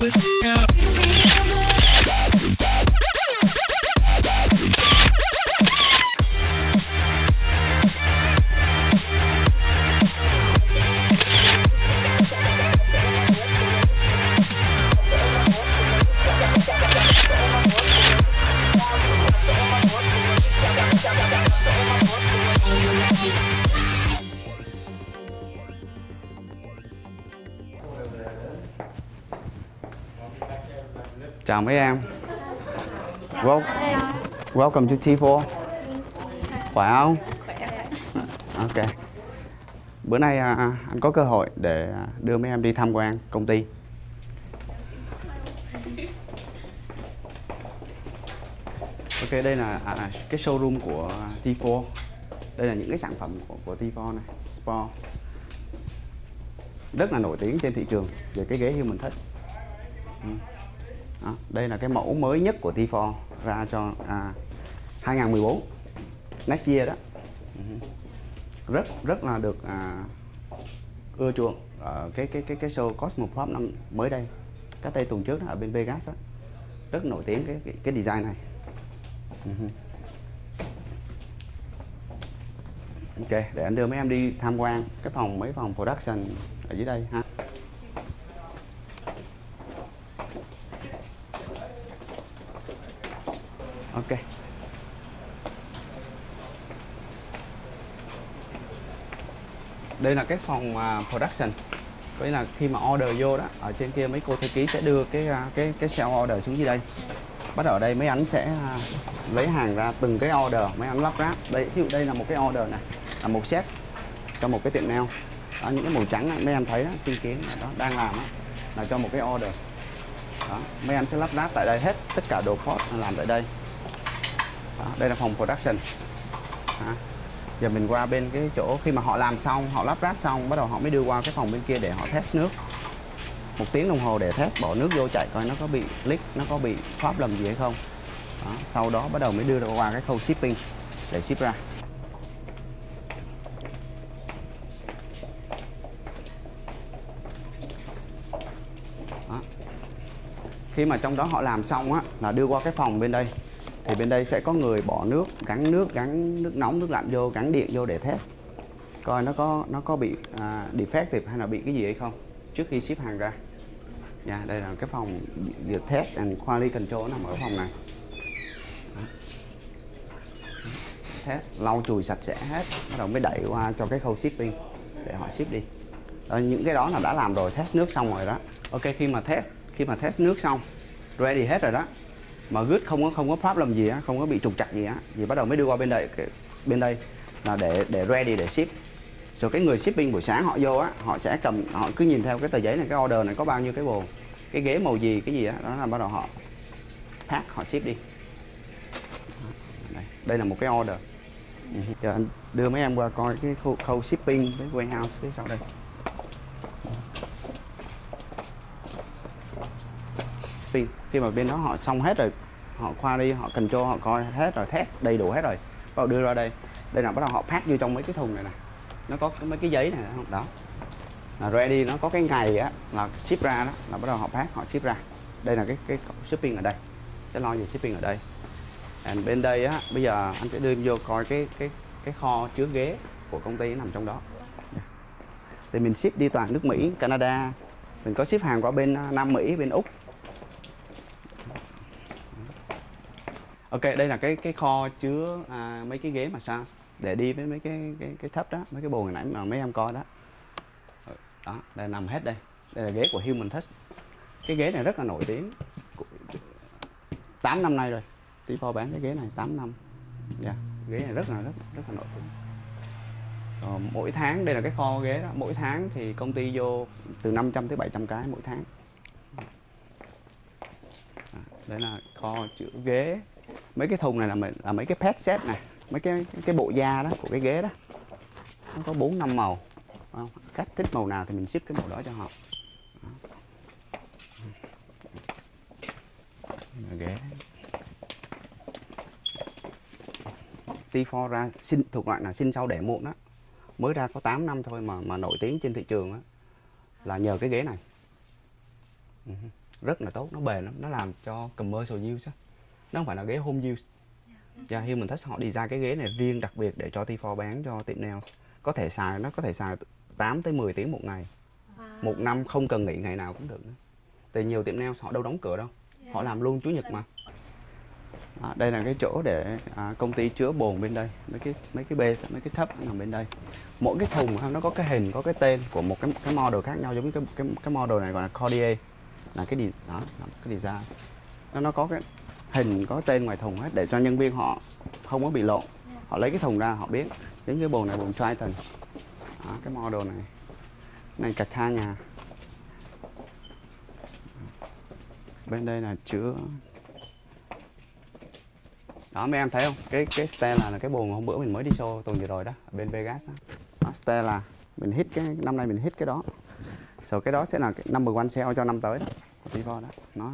Chào mấy em. Welcome to T4. Khỏe không? Ok. Bữa nay anh có cơ hội để đưa mấy em đi tham quan công ty. Ok, đây là cái showroom của T4. Đây là những cái sản phẩm của T4 này, Sport. Rất là nổi tiếng trên thị trường về cái ghế Human Touch. Đó, đây là cái mẫu mới nhất của T4 ra cho 2014, next year đó. Rất là được ưa chuộng ở cái show Cosmoprof năm mới đây, cách đây tuần trước đó, ở bên Vegas đó. Rất nổi tiếng cái design này. Ok, để anh đưa mấy em đi tham quan mấy phòng production ở dưới đây ha. Ok. Đây là cái phòng production. Đây là khi mà order vô đó, ở trên kia mấy cô thư ký sẽ đưa cái cell order xuống dưới đây. Bắt đầu ở đây mấy anh sẽ lấy hàng ra từng cái order, mấy anh lắp ráp. Đây, ví dụ đây là một cái order này, là một set cho một cái tiệm nail. Đó, những cái màu trắng này, mấy em thấy đó, xin kiến đó, đang làm đó, là cho một cái order. Đó, mấy anh sẽ lắp ráp tại đây hết, tất cả đồ post làm tại đây. Đó, đây là phòng production. Đó. Giờ mình qua bên cái chỗ khi mà họ làm xong, họ lắp ráp xong, bắt đầu họ mới đưa qua cái phòng bên kia để họ test nước. 1 tiếng đồng hồ để test, bỏ nước vô chạy coi nó có bị leak, nó có bị problem gì hay không. Đó, sau đó bắt đầu mới đưa qua cái khâu shipping để ship ra. Đó. Khi mà trong đó họ làm xong á, là đưa qua cái phòng bên đây. Thì bên đây sẽ có người bỏ nước, gắn nước nóng, nước lạnh vô, gắn điện vô để test. Coi nó có bị defective hay là bị cái gì hay không trước khi ship hàng ra. Nha, đây là cái phòng test and quality control nằm ở phòng này. Đó. Test, lau chùi sạch sẽ hết, bắt đầu mới đẩy qua cho cái khâu shipping để họ ship đi. Đó, những cái đó là đã làm rồi, test nước xong rồi đó. Ok, khi mà test nước xong, ready hết rồi đó, mà good không có problem gì á, không có bị trục trặc gì á, thì bắt đầu mới đưa qua bên đây là để ready để ship. Rồi cái người shipping buổi sáng họ vô á, họ sẽ cầm, họ cứ nhìn theo cái tờ giấy này, cái order này có bao nhiêu cái bồn, cái ghế màu gì, cái gì á, đó là bắt đầu họ pack, họ ship đi. Đây là một cái order. Giờ anh đưa mấy em qua coi cái khâu shipping với warehouse phía sau đây. Khi mà bên đó họ xong hết rồi, họ qua đi, họ control, họ coi hết rồi, test đầy đủ hết rồi, bắt đầu đưa ra đây. Đây là bắt đầu họ pack vô trong mấy cái thùng này nè, nó có mấy cái giấy này không đó, là ready, nó có cái ngày á là ship ra đó, là bắt đầu họ pack, họ ship ra. Đây là cái shipping ở đây, sẽ lo về shipping ở đây. And bên đây á, bây giờ anh sẽ đưa vô coi cái kho chứa ghế của công ty nằm trong đó. Thì mình ship đi toàn nước Mỹ, Canada, mình có ship hàng qua bên Nam Mỹ, bên Úc. Ok, đây là cái kho chứa mấy cái ghế massage để đi với mấy cái thấp đó, mấy cái bồn hồi nãy mà mấy em coi đó. Đó, đây nằm hết đây. Đây là ghế của Human Touch. Cái ghế này rất là nổi tiếng. 8 năm nay rồi. T4 bán cái ghế này 8 năm. Yeah, ghế này rất là nổi tiếng. Mỗi tháng, đây là cái kho ghế đó, mỗi tháng thì công ty vô từ 500 tới 700 cái mỗi tháng. Đây là kho chứa ghế. Mấy cái thùng này là mấy cái pad set này, mấy cái bộ da đó của cái ghế đó. Nó có 4-5 màu. Không? Khách thích màu nào thì mình ship cái màu đó cho họ. Ghế. T4 ra thuộc loại là sinh sau đẻ muộn đó. Mới ra có 8 năm thôi mà nổi tiếng trên thị trường đó, là nhờ cái ghế này. rất là tốt, nó bền lắm, nó làm cho commercial use á, nó không phải là ghế home use. Human Touch họ design cái ghế này riêng đặc biệt để cho T4 bán cho tiệm nail. Có thể xài 8 tới 10 tiếng một ngày. Một năm không cần nghỉ ngày nào cũng được nữa. Tại nhiều tiệm nail họ đâu đóng cửa đâu. Họ làm luôn chủ nhật mà. Đó, đây là cái chỗ để công ty chứa bồn bên đây, mấy cái base, mấy cái thấp nằm bên đây. Mỗi cái thùng nó có cái hình, có cái tên của một cái model khác nhau, giống như cái model này gọi là Cordier, là cái design. Nó có cái hình, có tên ngoài thùng hết để cho nhân viên họ không có bị lộn. Họ lấy cái thùng ra họ biết. Giống như bồn này bồn Triton. Đó, cái model này Catania. Bên đây là chứa. Đó mấy em thấy không? Cái Stella là cái bồn hôm bữa mình mới đi show tuần vừa rồi đó, ở bên Vegas đó. Đó, Stella mình hit cái năm nay mình hit cái đó. Rồi cái đó sẽ là cái number one sale cho năm tới đó. T4 đó. Nó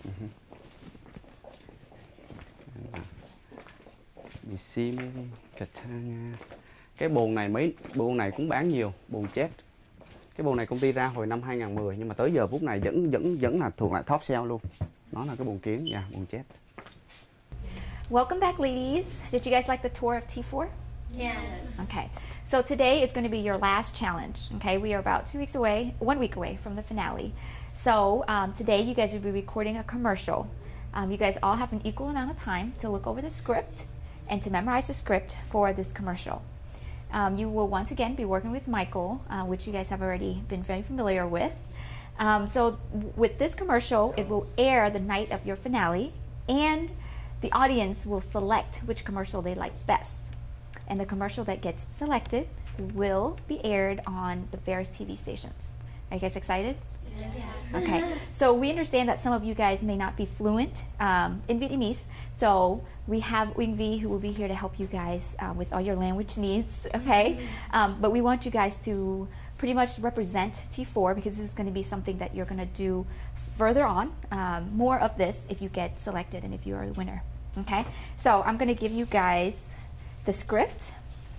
Catania. Cái bồn này cũng bán nhiều, bồn chết. Cái bồn này công ty ra hồi năm 2010 nhưng mà tới giờ phút này vẫn là thuộc lại top sale luôn. Nó là cái bồn kiến, bồn chết. Welcome back, ladies. Did you guys like the tour of T4? Yes. Okay. So today is going to be your last challenge. Okay, we are about 1 week away from the finale. So today you guys will be recording a commercial. You guys all have an equal amount of time to look over the script and to memorize the script for this commercial. You will once again be working with Michael, which you guys have already been very familiar with. So with this commercial, it will air the night of your finale, and the audience will select which commercial they like best. And the commercial that gets selected will be aired on the various TV stations. Are you guys excited? Yes. Okay, so we understand that some of you guys may not be fluent in Vietnamese, so we have Uyên Vi who will be here to help you guys with all your language needs, okay? But we want you guys to pretty much represent T4 because this is going to be something that you're going to do further on, more of this if you get selected and if you are the winner, okay? So I'm going to give you guys the script,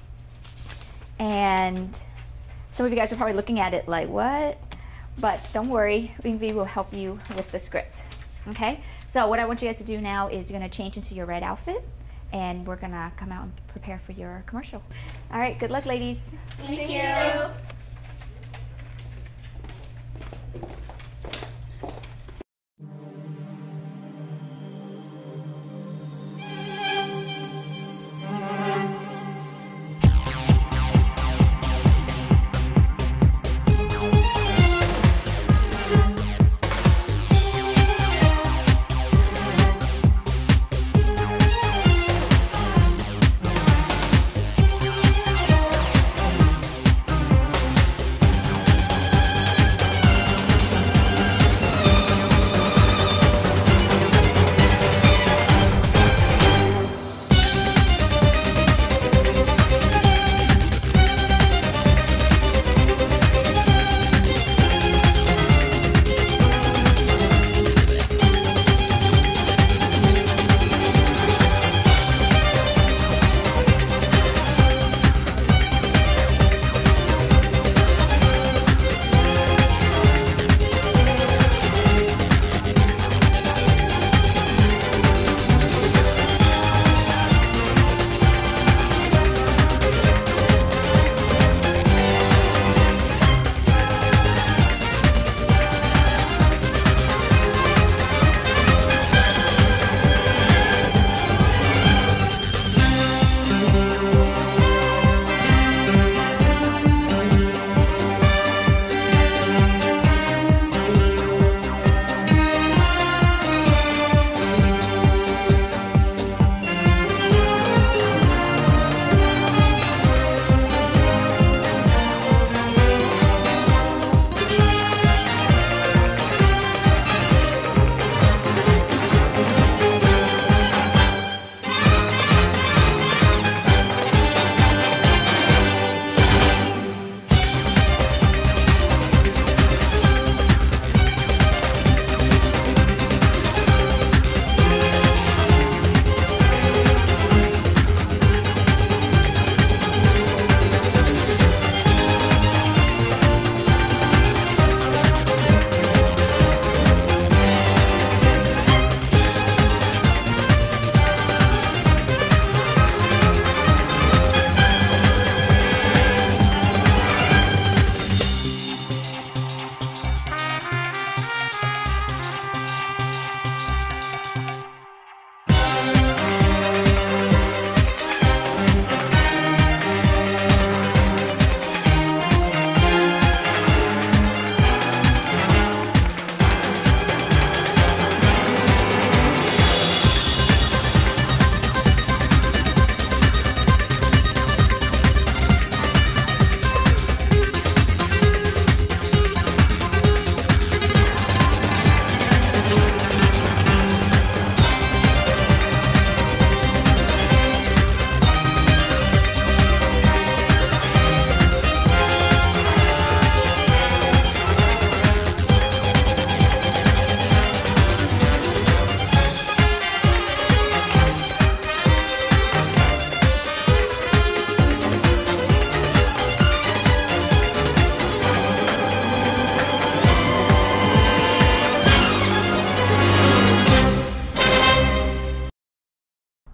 and some of you guys are probably looking at it like, what? But don't worry, Uyên Vi will help you with the script. Okay? So what I want you guys to do now is you're going to change into your red outfit, and we're going to come out and prepare for your commercial. All right, good luck, ladies. Thank you.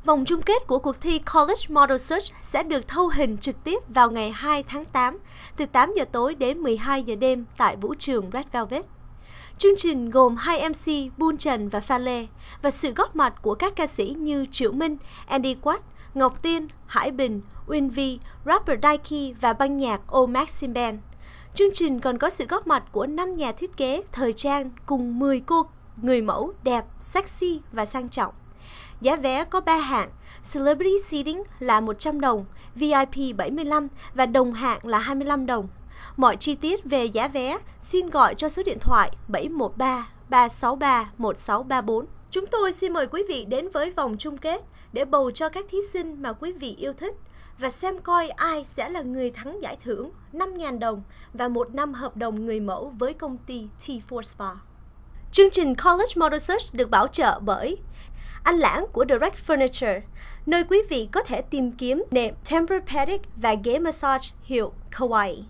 Vòng chung kết của cuộc thi College Model Search sẽ được thâu hình trực tiếp vào ngày 2 tháng 8 từ 8 giờ tối đến 12 giờ đêm tại vũ trường Red Velvet. Chương trình gồm 2 MC Bun Trần và Pha Lê và sự góp mặt của các ca sĩ như Triệu Minh, Andy Quát, Ngọc Tiên, Hải Bình, Uyên Vi, rapper Daiki và ban nhạc O Maxim Band. Chương trình còn có sự góp mặt của 5 nhà thiết kế thời trang cùng 10 cô người mẫu đẹp, sexy và sang trọng. Giá vé có 3 hạng, Celebrity Seating là 100 đồng, VIP 75 và đồng hạng là 25 đồng. Mọi chi tiết về giá vé xin gọi cho số điện thoại 713 363 1634. Chúng tôi xin mời quý vị đến với vòng chung kết để bầu cho các thí sinh mà quý vị yêu thích và xem coi ai sẽ là người thắng giải thưởng 5.000 đồng và 1 năm hợp đồng người mẫu với công ty T4 Spa. Chương trình College Model Search được bảo trợ bởi Anh Lãng của Direct Furniture, nơi quý vị có thể tìm kiếm nệm Tempur-Pedic và ghế massage hiệu Kawaii.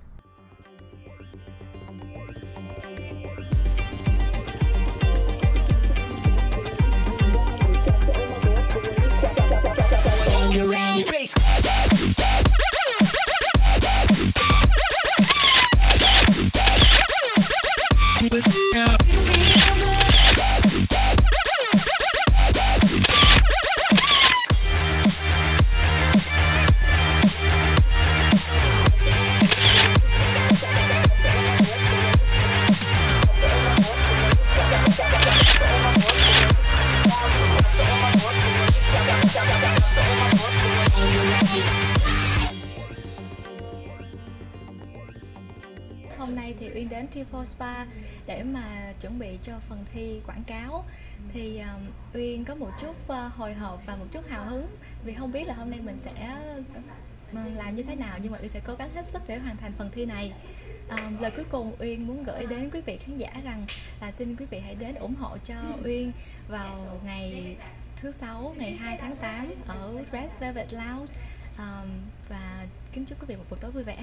Hôm nay thì Uyên đến T4 Spa để mà chuẩn bị cho phần thi quảng cáo. Thì Uyên có một chút hồi hộp và một chút hào hứng vì không biết là hôm nay mình sẽ làm như thế nào, nhưng mà Uyên sẽ cố gắng hết sức để hoàn thành phần thi này. Lời cuối cùng Uyên muốn gửi đến quý vị khán giả rằng là xin quý vị hãy đến ủng hộ cho Uyên vào ngày thứ Sáu, ngày 2 tháng 8 ở Red Velvet Lounge. Và kính chúc quý vị một buổi tối vui vẻ.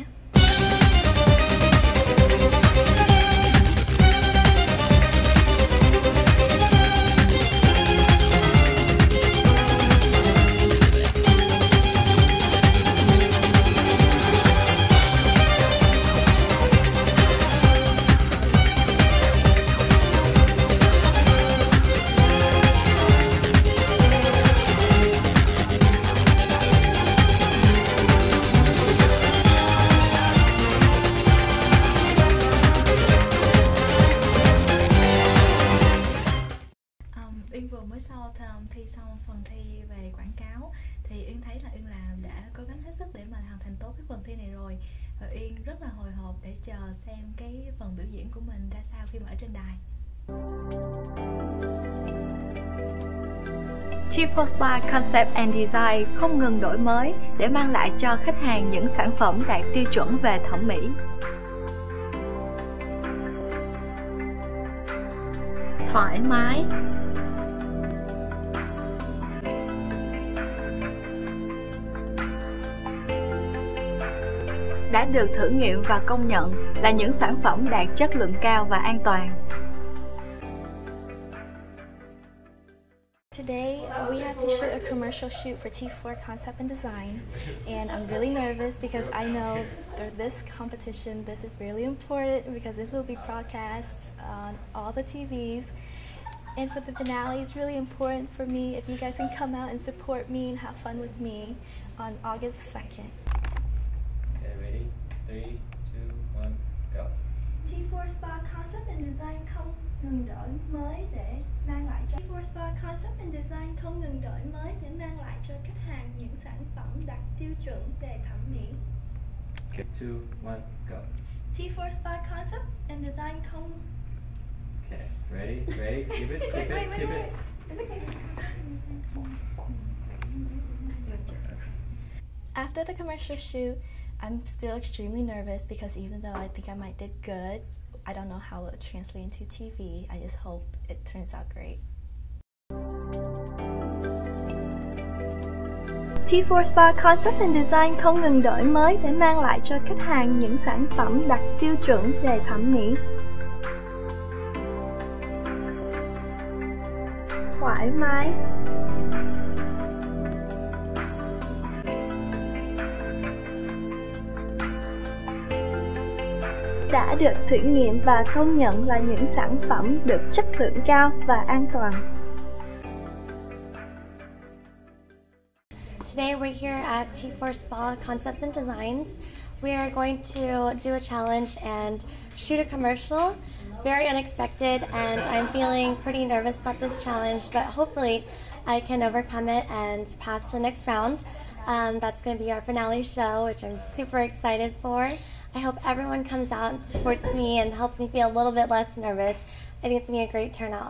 Uyên vừa mới thi xong phần thi về quảng cáo thì Uyên thấy là Uyên đã cố gắng hết sức để mà hoàn thành tốt cái phần thi này rồi, và Uyên rất là hồi hộp để chờ xem cái phần biểu diễn của mình ra sao khi mà ở trên đài. T4 Spa Concept and Design không ngừng đổi mới để mang lại cho khách hàng những sản phẩm đạt tiêu chuẩn về thẩm mỹ. Thoải mái, đã được thử nghiệm và công nhận là những sản phẩm đạt chất lượng cao và an toàn. Today we have to shoot a commercial shoot for T4 Concept and Design, and I'm really nervous because I know for this competition this is really important because this will be broadcast on all the TVs. And for the finale, it's really important for me if you guys can come out and support me and have fun with me on August 2nd. Okay, ready? 3, 2, 1, go. T4 Spa Concept and Design không ngừng đổi mới để mang lại cho T4 Spa Concept and Design không ngừng đổi mới để mang lại cho khách hàng những sản phẩm đạt tiêu chuẩn về thẩm mỹ. Okay, 2, 1, go. T4 Spa Concept and Design không. Okay, ready? Keep it, keep it, keep it. After the commercial shoot, I'm still extremely nervous because even though I think I might did good, I don't know how it will translate into TV. I just hope it turns out great. T4 Spa Concept and Design không ngừng đổi mới để mang lại cho khách hàng những sản phẩm đạt tiêu chuẩn về thẩm mỹ. Thoải mái, đã được thử nghiệm và công nhận là những sản phẩm được chất lượng cao và an toàn. Today we're here at T4 Spa Concepts and Designs. We are going to do a challenge and shoot a commercial. Very unexpected, and I'm feeling pretty nervous about this challenge, but hopefully I can overcome it and pass to the next round. That's going to be our finale show, which I'm super excited for. I hope everyone comes out and supports me and helps me feel a little bit less nervous. I think it's going to be a great turnout.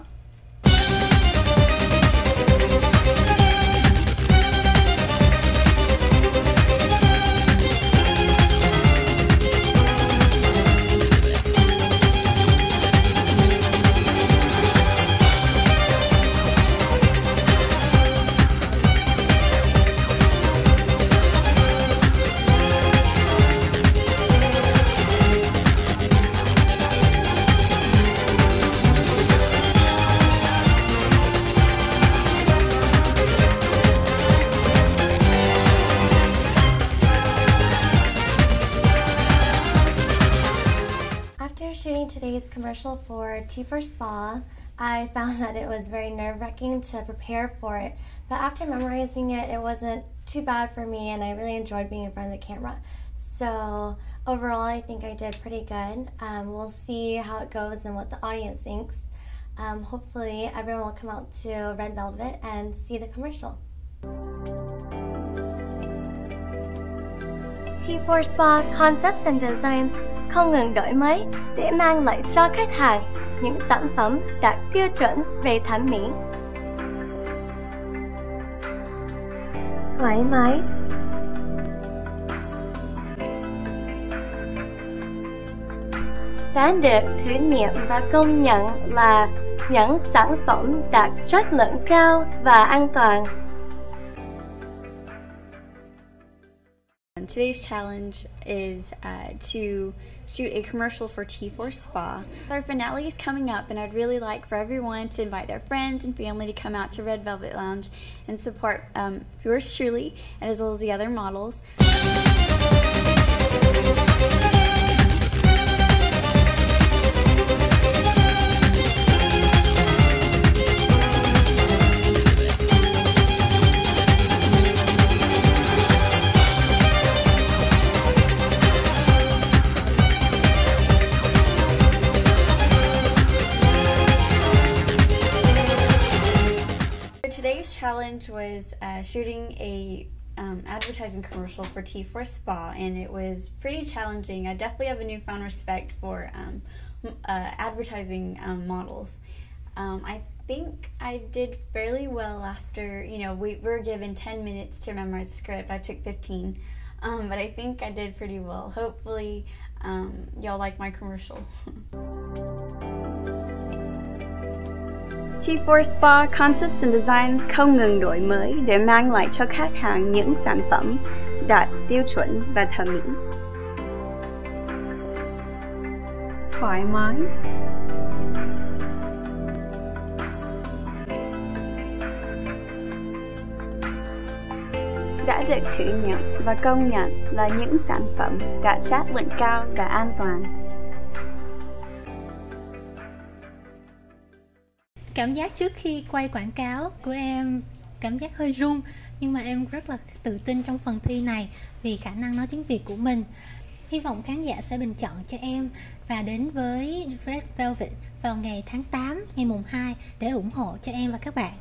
After shooting today's commercial for T4 Spa, I found that it was very nerve-wracking to prepare for it. But after memorizing it, it wasn't too bad for me, and I really enjoyed being in front of the camera. So overall, I think I did pretty good. We'll see how it goes and what the audience thinks. Hopefully, everyone will come out to Red Velvet and see the commercial. T4 Spa Concepts and Designs không ngừng đổi mới để mang lại cho khách hàng những sản phẩm đạt tiêu chuẩn về thẩm mỹ. Thoải mái, đã được thử nghiệm và công nhận là những sản phẩm đạt chất lượng cao và an toàn. Today's challenge is to shoot a commercial for T4 Spa. Our finale is coming up, and I'd really like for everyone to invite their friends and family to come out to Red Velvet Lounge and support yours truly, and as well as the other models. Today's challenge was shooting a advertising commercial for T4 Spa, and it was pretty challenging. I definitely have a newfound respect for advertising models. I think I did fairly well after, we were given 10 minutes to memorize the script. I took 15, but I think I did pretty well. Hopefully y'all like my commercial. T4 Spa Concepts and Designs không ngừng đổi mới để mang lại cho khách hàng những sản phẩm đạt tiêu chuẩn và thẩm mỹ. Thoải mái, đã được thử nghiệm và công nhận là những sản phẩm đạt chất lượng cao và an toàn. Cảm giác trước khi quay quảng cáo của em cảm giác hơi run, nhưng mà em rất là tự tin trong phần thi này vì khả năng nói tiếng Việt của mình. Hy vọng khán giả sẽ bình chọn cho em và đến với Red Velvet vào ngày tháng 8, ngày mùng 2 để ủng hộ cho em và các bạn.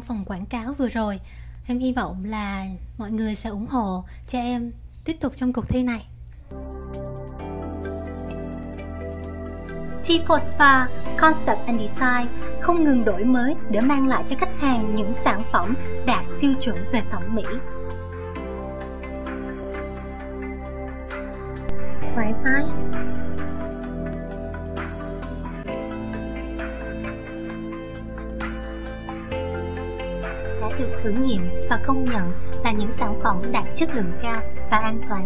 phần quảng cáo vừa rồi. Em hy vọng là mọi người sẽ ủng hộ cho em tiếp tục trong cuộc thi này. T4 Spa, Concept and Design không ngừng đổi mới để mang lại cho khách hàng những sản phẩm đạt tiêu chuẩn về thẩm mỹ. Thoải mái, đã được thử nghiệm và công nhận là những sản phẩm đạt chất lượng cao và an toàn.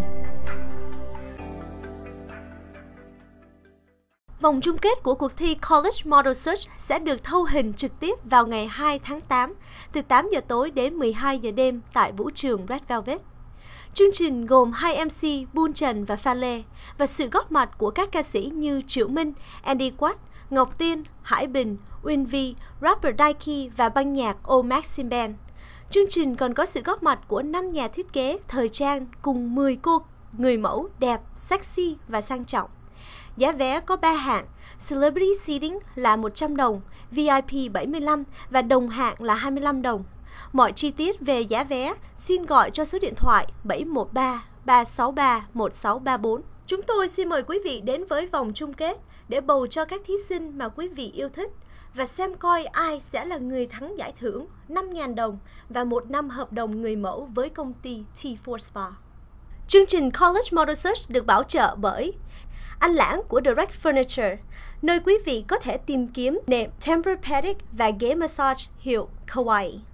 Vòng chung kết của cuộc thi College Model Search sẽ được thâu hình trực tiếp vào ngày 2 tháng 8 từ 8 giờ tối đến 12 giờ đêm tại vũ trường Red Velvet. Chương trình gồm 2 MC Bun Trần và Pha Lê và sự góp mặt của các ca sĩ như Triệu Minh, Andy Quát, Ngọc Tiên, Hải Bình, Uyên Vi, rapper Daiki và ban nhạc O Maxim Band. Chương trình còn có sự góp mặt của 5 nhà thiết kế thời trang cùng 10 cô người mẫu đẹp, sexy và sang trọng. Giá vé có 3 hạng, Celebrity Seating là 100 đồng, VIP 75 và đồng hạng là 25 đồng. Mọi chi tiết về giá vé xin gọi cho số điện thoại 713 363 1634. Chúng tôi xin mời quý vị đến với vòng chung kết để bầu cho các thí sinh mà quý vị yêu thích và xem coi ai sẽ là người thắng giải thưởng 5.000 đồng và 1 năm hợp đồng người mẫu với công ty T4 Spa. Chương trình College Model Search được bảo trợ bởi Anh Lãng của Direct Furniture, nơi quý vị có thể tìm kiếm nệm Tempur-Pedic và ghế massage hiệu Kawaii.